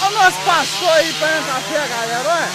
Olha o nosso pastor aí pegando café, galera, olha.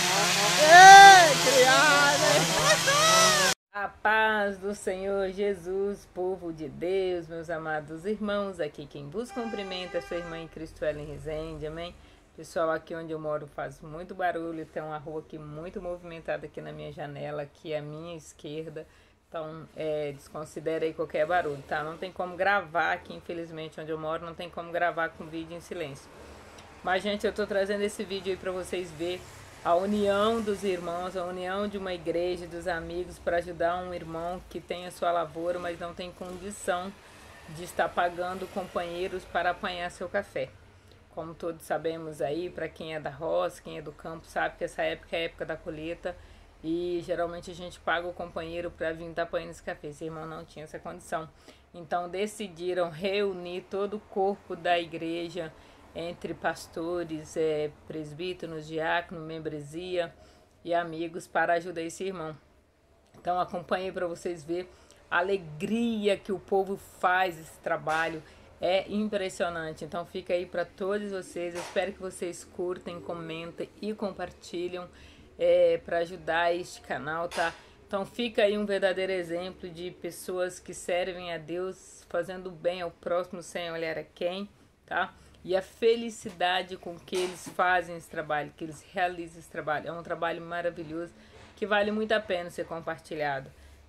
Ei, criado, hein? A paz do Senhor Jesus, povo de Deus, meus amados irmãos, aqui quem vos cumprimenta é sua irmã em Cristo, Ellen Rezende, amém? Pessoal, aqui onde eu moro faz muito barulho, tem uma rua aqui muito movimentada aqui na minha janela, aqui à minha esquerda, então desconsidere aí qualquer barulho, tá? Não tem como gravar aqui, infelizmente, onde eu moro, não tem como gravar com vídeo em silêncio. Mas, gente, eu tô trazendo esse vídeo aí pra vocês verem a união dos irmãos, a união de uma igreja, dos amigos, para ajudar um irmão que tem a sua lavoura, mas não tem condição de estar pagando companheiros para apanhar seu café. Como todos sabemos aí, para quem é da roça, quem é do campo, sabe que essa época é a época da colheita e geralmente a gente paga o companheiro para vir estar apanhando esse café. Esse irmão não tinha essa condição. Então decidiram reunir todo o corpo da igreja, entre pastores, presbíteros, diáconos, membresia e amigos para ajudar esse irmão. Então acompanhe para vocês verem a alegria que o povo faz esse trabalho. É impressionante. Então fica aí para todos vocês. Eu espero que vocês curtem, comentem e compartilham para ajudar este canal, tá? Então fica aí um verdadeiro exemplo de pessoas que servem a Deus, fazendo bem ao próximo sem olhar a quem, tá? E a felicidade com que eles fazem esse trabalho, que eles realizam esse trabalho. É um trabalho maravilhoso que vale muito a pena ser compartilhado.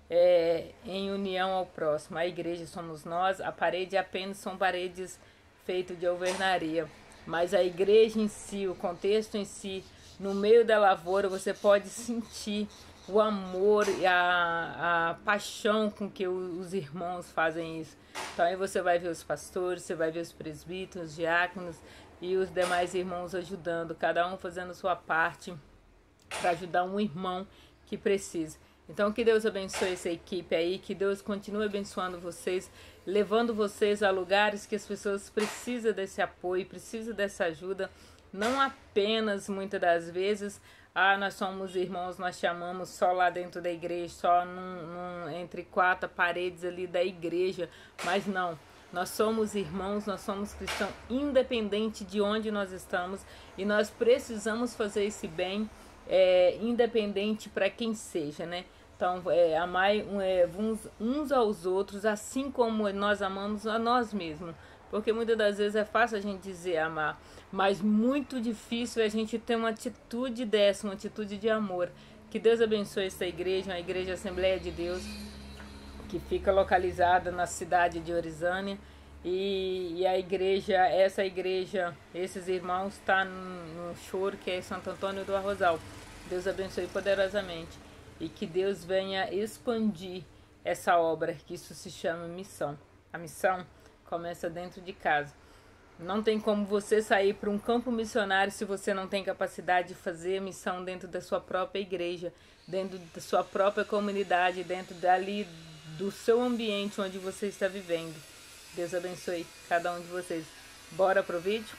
Em união ao próximo. A igreja somos nós, a parede apenas são paredes feitas de alvenaria. Mas a igreja em si, o contexto em si, no meio da lavoura, você pode sentir o amor e a paixão com que os irmãos fazem isso. Então aí você vai ver os pastores, você vai ver os presbíteros, os diáconos e os demais irmãos ajudando, cada um fazendo sua parte para ajudar um irmão que precisa. Então que Deus abençoe essa equipe aí, que Deus continue abençoando vocês, levando vocês a lugares que as pessoas precisam desse apoio, precisam dessa ajuda, não apenas muitas das vezes nós somos irmãos, nós chamamos só lá dentro da igreja, só entre quatro paredes ali da igreja, mas não, nós somos irmãos, nós somos cristãos, independente de onde nós estamos, e nós precisamos fazer esse bem, independente para quem seja, né? Então, amar uns aos outros, assim como nós amamos a nós mesmos. Porque muitas das vezes é fácil a gente dizer amar, mas muito difícil é a gente ter uma atitude dessa, uma atitude de amor. Que Deus abençoe essa igreja, uma igreja Assembleia de Deus, que fica localizada na cidade de Orizânia. E a igreja, esses irmãos estão no choro que é Santo Antônio do Arrozal. Deus abençoe poderosamente. E que Deus venha expandir essa obra, que isso se chama missão. A missão começa dentro de casa. Não tem como você sair para um campo missionário se você não tem capacidade de fazer missão dentro da sua própria igreja, dentro da sua própria comunidade, dentro dali do seu ambiente onde você está vivendo. Deus abençoe cada um de vocês. Bora pro vídeo?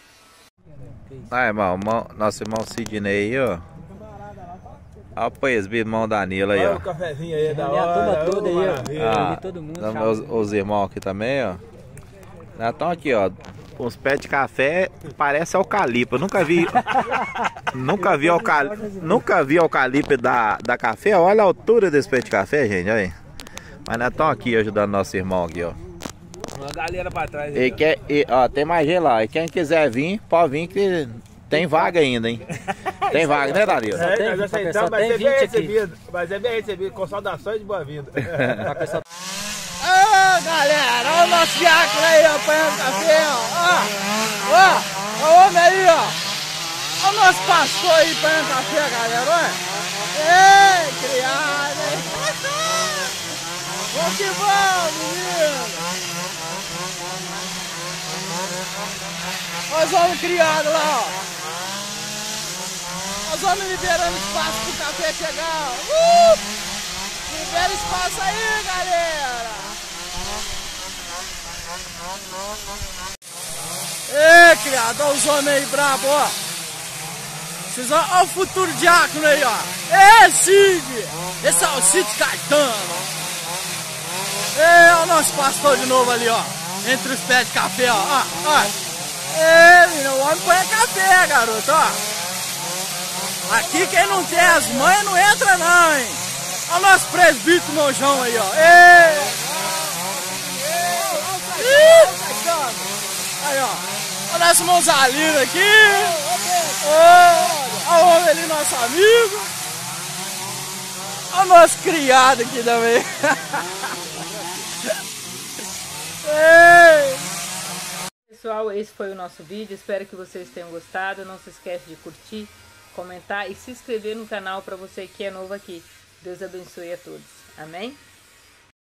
Irmão, nosso irmão Sidney aí, ó. Olha o presbítero, irmão Danilo aí, ó. Olha o cafezinho aí da hora. A turma toda aí, ó. Todo mundo. Os irmãos aqui também, ó. Estão aqui, ó. Uns pés de café, parece eucalipto. Nunca vi eucalipto da café. Olha a altura desse pé de café, gente. Olha aí. Mas nós estamos aqui ajudando nosso irmão aqui, ó. Uma galera pra trás aí. Tem mais gente lá. E quem quiser vir, pode vir que tem vaga ainda, hein? Tem vaga, né, Danilo? Vai ser bem recebido, com saudações de boa-vinda. Galera, olha o nosso diácono aí, ó, apanhando café, ó. O homem aí, ó. Olha o nosso pastor aí apanhando café, galera, olha. Ei, criado, hein? Vamos que vamos, menino. Olha os homens criados lá, ó. Olha os homens liberando espaço pro café chegar, ó. Libera espaço aí, galera. Ei, criado, olha os homens aí brabo, ó. Vocês olha o futuro diácono aí, ó. Cid! Esse é o Cid Caetano. Olha o nosso pastor de novo ali, ó. Entre os pés de café, ó. Menino, o homem põe café, galera. garoto, ó. Aqui quem não tem as mães não entra não, hein. Olha o nosso presbítero Mojão aí, ó. Aí, ó. Olha nosso Monzalino aqui. Olha o homem ali, nosso amigo. Olha o nosso criado aqui também. Pessoal, esse foi o nosso vídeo. Espero que vocês tenham gostado. Não se esquece de curtir, comentar e se inscrever no canal para você que é novo aqui. Deus abençoe a todos. Amém?